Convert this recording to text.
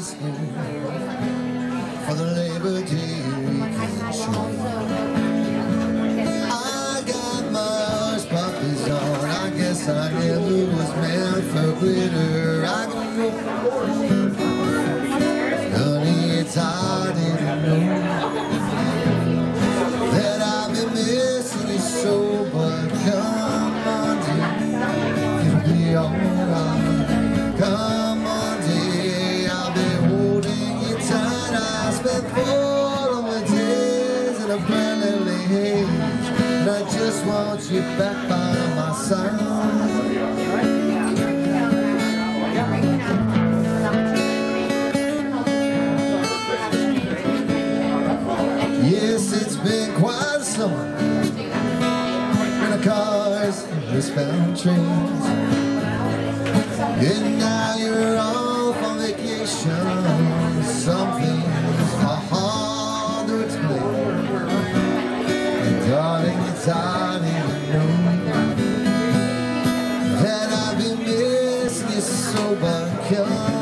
listening for the Labor Day weekend show. I got my hush puppies on. I guess I never was meant for glitter. I can go, honey, it's hard to know that I've been missing you so, but come on, dear, it'll be alright. Come on, dear, I'll be holding you tight. I spent 4 lonely days in a friendly haze, and I just want you back by my side. Yes, it's been quite a summer in the cars, westbound trains, and now you're off on vacation. Some things are hard to explain, and darling, it's hard to know that I've been missing you so, but come